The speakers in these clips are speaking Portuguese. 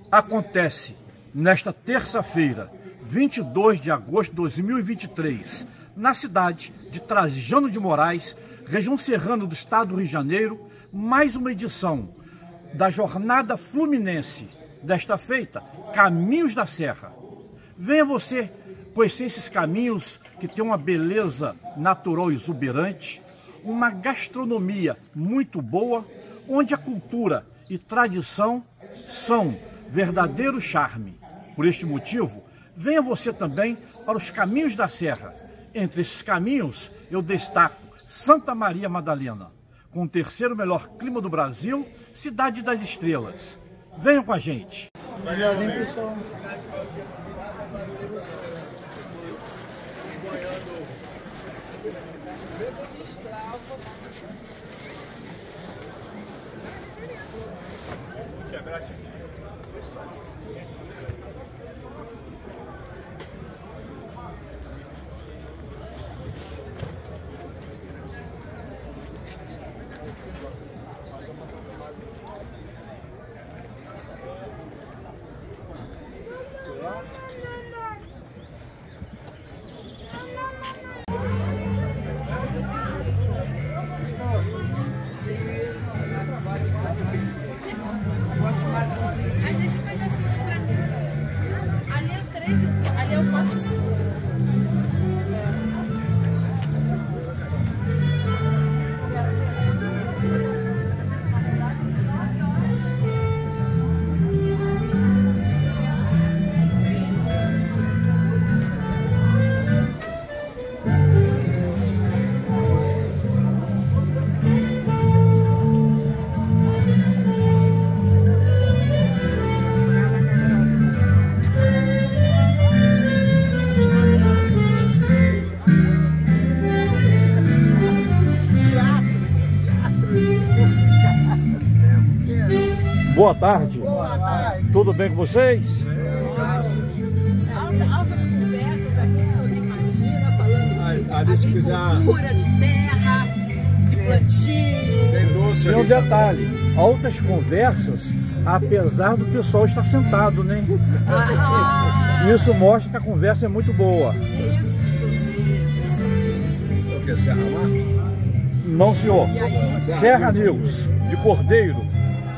Acontece nesta terça-feira, 22 de agosto de 2023, na cidade de Trajano de Moraes, região serrana do estado do Rio de Janeiro, mais uma edição da Jornada Fluminense, desta feita, Caminhos da Serra. Venha você conhecer esses caminhos que têm uma beleza natural exuberante, uma gastronomia muito boa, onde a cultura e tradição são verdadeiro charme. Por este motivo, venha você também para os Caminhos da Serra. Entre esses caminhos, eu destaco Santa Maria Madalena, com o terceiro melhor clima do Brasil, Cidade das Estrelas. Venham com a gente! Obrigado, hein, pessoal? Aí deixa um pedacinho pra mim. Ali é o 3, ali é o 4 e 5. Boa tarde. Boa tarde. Tudo bem com vocês? Altas conversas aqui que você não imagina, falando Ali, se quiser, de agricultura, de terra, de plantio. tem doce E um ali. detalhe, altas conversas, apesar do pessoal estar sentado, né? Isso mostra que a conversa é muito boa. Isso mesmo. Quer se arrumar? Não, senhor. Serra News, de Cordeiro.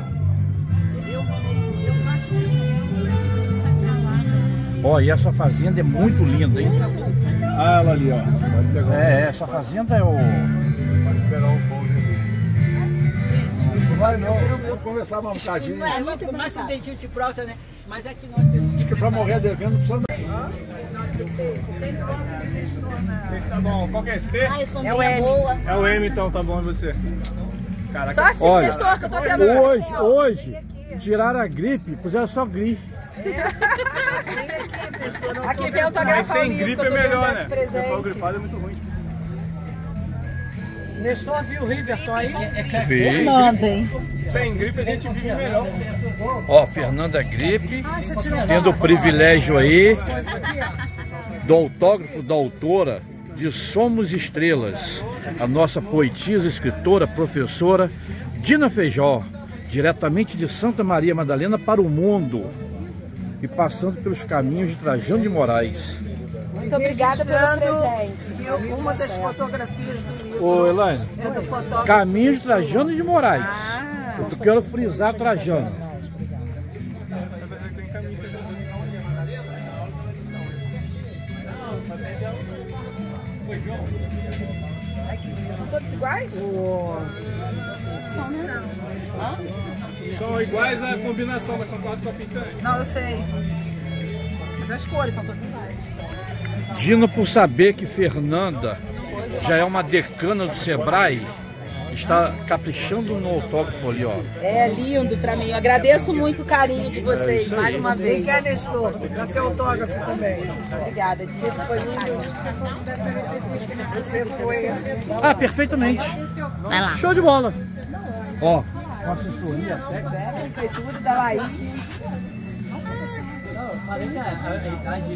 Eu faço sacanagem. Ó, e essa fazenda é muito linda, hein? Ah, ela ali, ó. Pode pegar Essa fazenda é o... Pode pegar um pão ali. Não vai não, vamos conversar mais um bocadinho. É muito mais um dedinho de próxima, né? Mas é que nós temos Acho que pra morrer devendo não precisa Nós temos que ser. Vocês têm nome? Esse tá bom. Qual que é esse P? Ah, eu sou meia boa. É o M, então, tá bom, e você? Caraca. Só assim, Olha, gestor, que eu tô tendo. hoje, tiraram a gripe, puseram só gripe. Aqui vem autografar Mas sem o livro gripe que eu é tô melhor, dando né? de O pessoal presente. gripado é muito ruim. Nestor viu o Riverton aí? Mandem. Sem gripe a gente vive melhor. Ó, Fernanda Gripe, tendo o privilégio aí do autógrafo da autora de Somos Estrelas, a nossa poetisa, escritora, professora Dina Feijó, diretamente de Santa Maria Madalena para o mundo e passando pelos caminhos de Trajano de Moraes. Muito obrigada pelo presente. E uma das fotografias do livro Ô, Elaine, é do fotógrafo. caminhos de Trajano de Moraes. Eu quero frisar Trajano. São todos iguais? São, né? São iguais a combinação, mas são 4 pra picanha. Não, eu sei. Mas as cores são todas iguais. Dina, por saber que Fernanda já é uma decana do Sebrae, está caprichando no autógrafo ali, ó. É lindo pra mim. Eu agradeço muito o carinho de vocês, isso aí. mais uma vez. Quer, Nestor? Dá seu autógrafo também. Obrigada, Dia. Foi lindo. Você foi assim. Ah, perfeitamente. Vai lá. Show de bola. Ó, com assessoria técnica. Prefeitura da Laís. Falei que a idade.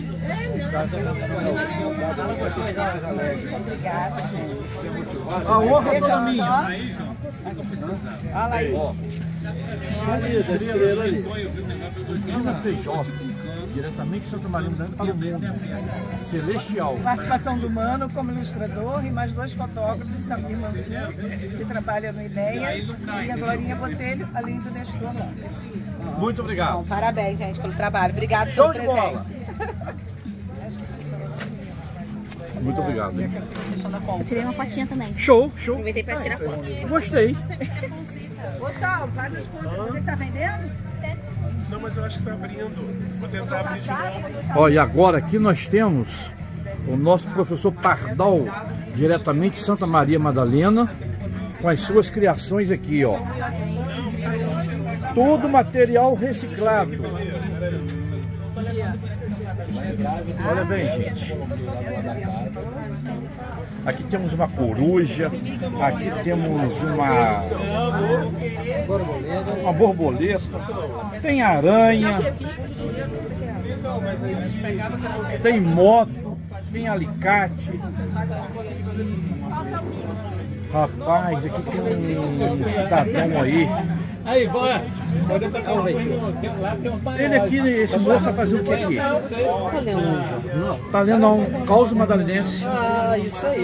Obrigada, gente. A honra do caminho. Olha aí. Dina Feijó, diretamente de Santa Maria Madalena para o mundo. Celestial. Participação do Mano como ilustrador e mais 2 fotógrafos, Samir Mansur, que trabalha no IDEA, e a Glorinha Botelho, além do Nestor Lopes. Muito obrigado. Bom, parabéns, gente, pelo trabalho. Obrigado Show pelo de bola. presente. Muito obrigado. Hein? Eu tirei uma fotinha também. Show, show. Aproveitei pra tirar foto. Gostei. Ô, Sal, faz as contas. Você que tá vendendo? Não, mas eu acho que tá abrindo. Vou tentar abrir de novo. Ó, e agora aqui nós temos o nosso professor Pardal, diretamente de Santa Maria Madalena, com as suas criações aqui, ó. Todo material reciclado. Olha bem, gente. Aqui temos uma coruja, aqui temos uma borboleta, tem aranha, tem moto, tem alicate. Rapaz, aqui tem um cidadão aí. Aí, bora! Ele aqui, esse moço tá fazendo o que aqui? Tá lendo um jornal? Tá lendo um Caos Madalenense. Ah, isso aí.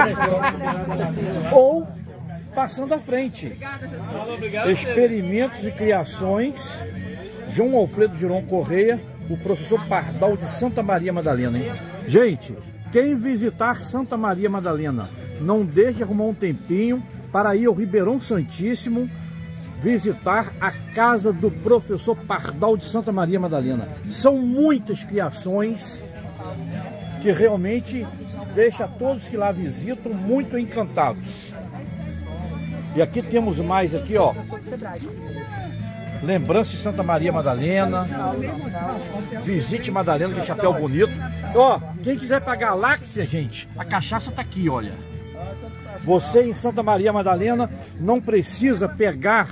Ou passando à frente. Experimentos e criações, João Alfredo Giron Correia, o professor Pardal de Santa Maria Madalena. Hein? Gente, quem visitar Santa Maria Madalena, não deixe de arrumar um tempinho para ir ao Ribeirão Santíssimo, visitar a casa do professor Pardal de Santa Maria Madalena. São muitas criações que realmente deixa todos que lá visitam muito encantados. E aqui temos mais aqui, ó, lembrança de Santa Maria Madalena. Visite Madalena, que chapéu bonito. Ó, quem quiser pra galáxia, gente, a cachaça tá aqui, olha. Você em Santa Maria Madalena não precisa pegar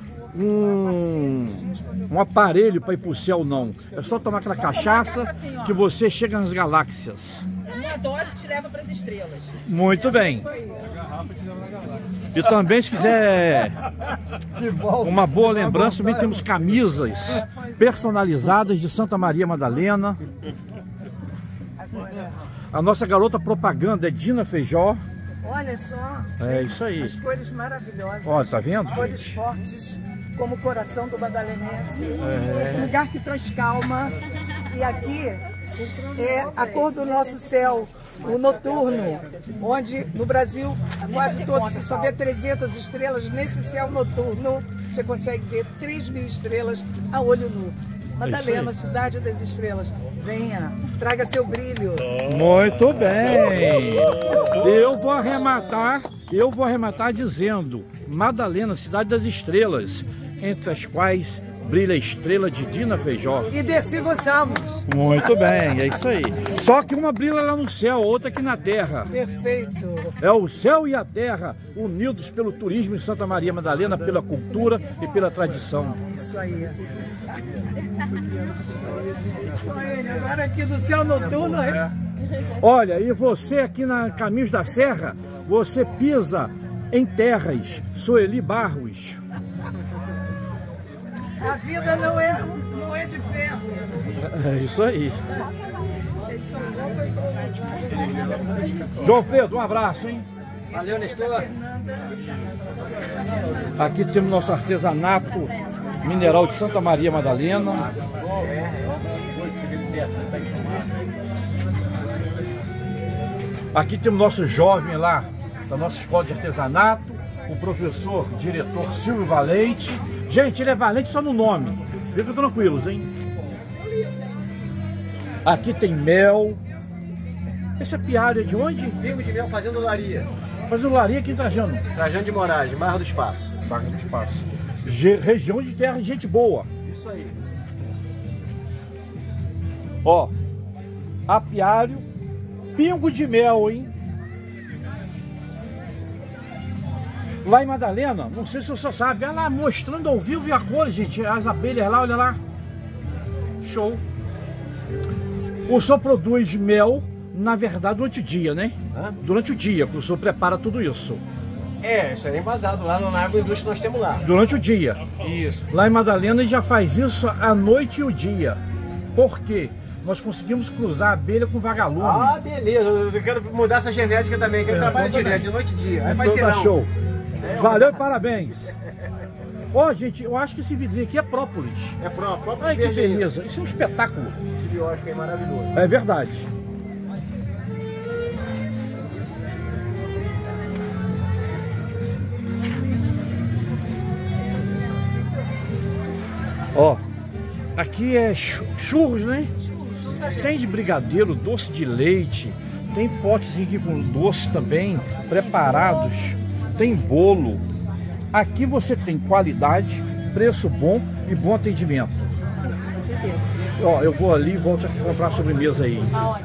um aparelho para ir pro céu, não. É só tomar aquela cachaça que você chega nas galáxias. Uma dose te leva para as estrelas. Muito bem. E também, se quiser uma boa lembrança, também temos camisas personalizadas de Santa Maria Madalena. A nossa garota propaganda é Dina Feijó. Olha só. É isso aí. As cores maravilhosas. Olha, tá vendo? Cores fortes, como o coração do madalenense. Um lugar que traz calma. E aqui é a cor do nosso céu, o noturno, onde no Brasil quase todo se só vê 300 estrelas. Nesse céu noturno você consegue ver 3.000 estrelas a olho nu. Madalena, cidade das estrelas. Venha, traga seu brilho. Muito bem. Eu vou arrematar dizendo: Madalena, cidade das estrelas, entre as quais brilha a estrela de Dina Feijó. E Dercy Gonçalves. Muito bem, é isso aí. Só que uma brilha lá no céu, outra aqui na terra. Perfeito. É o céu e a terra unidos pelo turismo em Santa Maria Madalena, pela cultura e pela tradição. Isso aí. Só ele, agora aqui do céu noturno. Olha, e você aqui na Caminhos da Serra, você pisa em terras, Sueli Barros. A vida não é de festa. É isso aí. João Alfredo, um abraço, hein? Valeu, Nestor. Aqui temos nosso artesanato mineral de Santa Maria Madalena. Aqui temos nosso jovem lá da nossa escola de artesanato, o professor, diretor Silvio Valente. Gente, ele é valente só no nome. Fiquem tranquilos, hein? Aqui tem mel. Esse apiário é de onde? Pingo de Mel, Fazenda Olaria. Fazendo laria aqui em Trajano. Trajano de Moraes, Barra do Espaço. Barra do Espaço. Região de terra de gente boa. Isso aí. Ó, apiário, pingo de mel, hein? Lá em Madalena, não sei se você sabe, olha lá mostrando ao vivo e a cor, gente, as abelhas lá, olha lá. Show. O senhor produz mel, na verdade, durante o dia, né? Durante o dia, que o senhor prepara tudo isso. É, isso aí é embasado. Lá na agroindústria nós temos lá. Durante o dia. Isso. Lá em Madalena a gente já faz isso à noite e o dia. Por quê? Nós conseguimos cruzar a abelha com vagalume. Ah, beleza. Eu quero mudar essa genética também, que ele trabalha direto, de noite e dia. Aí Então faz tá serão. show. Valeu e parabéns. Ó, gente, eu acho que esse vidrinho aqui é própolis. É próprio. Olha que beleza. Isso é um espetáculo. Eu acho que é maravilhoso. É verdade. Ó, aqui é churros, né? Tem de brigadeiro, doce de leite, tem potes aqui com doce também, preparados, tem bolo. Aqui você tem qualidade, preço bom e bom atendimento. Ó, eu vou ali e volto a comprar a sobremesa aí. Aonde?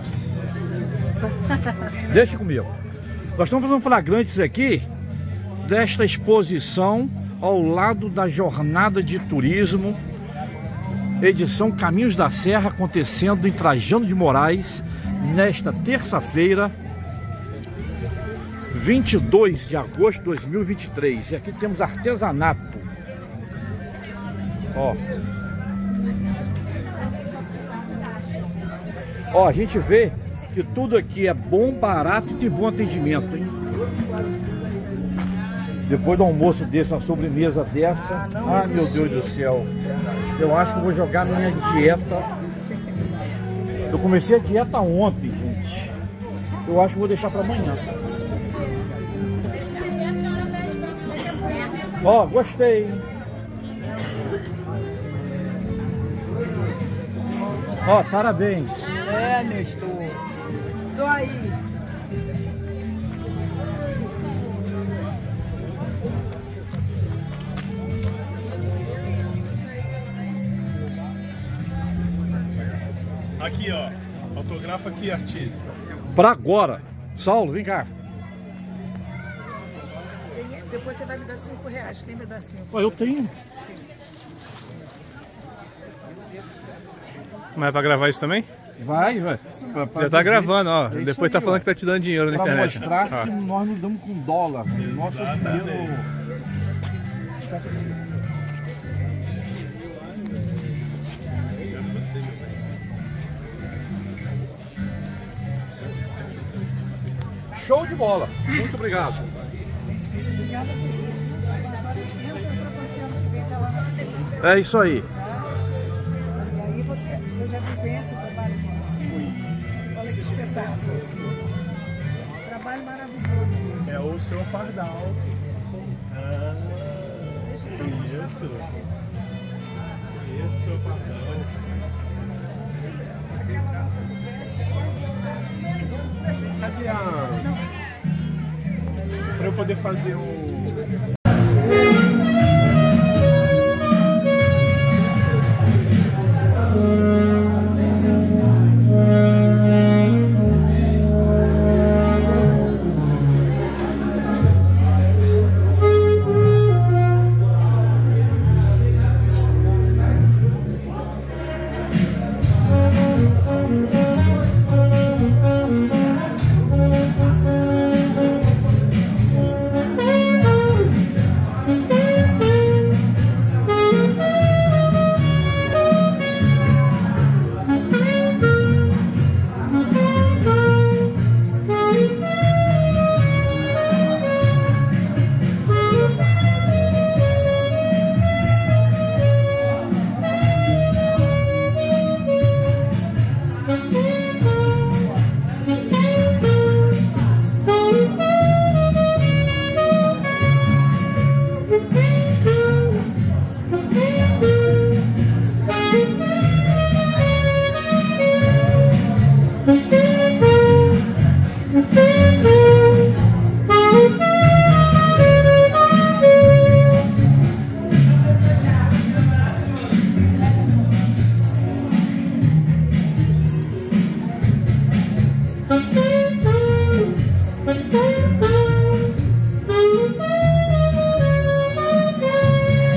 Deixa comigo. Nós estamos fazendo flagrantes aqui desta exposição ao lado da Jornada de Turismo, edição Caminhos da Serra, acontecendo em Trajano de Moraes, nesta terça-feira, 22 de agosto de 2023. E aqui temos artesanato. Ó. Ó, a gente vê que tudo aqui é bom, barato e tem bom atendimento, hein? Depois do almoço desse, uma sobremesa dessa, ai meu Deus do céu, eu acho que eu vou jogar minha dieta. Eu comecei a dieta ontem, gente. Eu acho que vou deixar para amanhã. Ó, gostei. Ó, parabéns. É, Nestor. Tô aí. Aqui, ó. Autografa aqui, artista. Pra agora. Saulo, vem cá. Depois você vai me dar R$5. Quem me dá 5? Ó, eu tenho. Mas é pra gravar isso também? Vai. Já tá gravando, ó. Depois tá falando que tá te dando dinheiro na pra internet. mostrar Ó. que nós nos damos com dólar. Nosso dinheiro... Show de bola. Muito obrigado. Obrigada por você. Agora entra para você ver lá na segunda. É isso aí. E aí você já me conhece o trabalho de você? Olha que espetáculo. Trabalho maravilhoso. É o seu pardal. Ah, isso. Isso, seu pardal. Aquela nossa conversa é quase... Cadê a... Pra eu poder fazer o...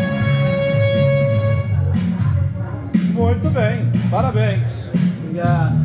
Muito bem, parabéns. Obrigado.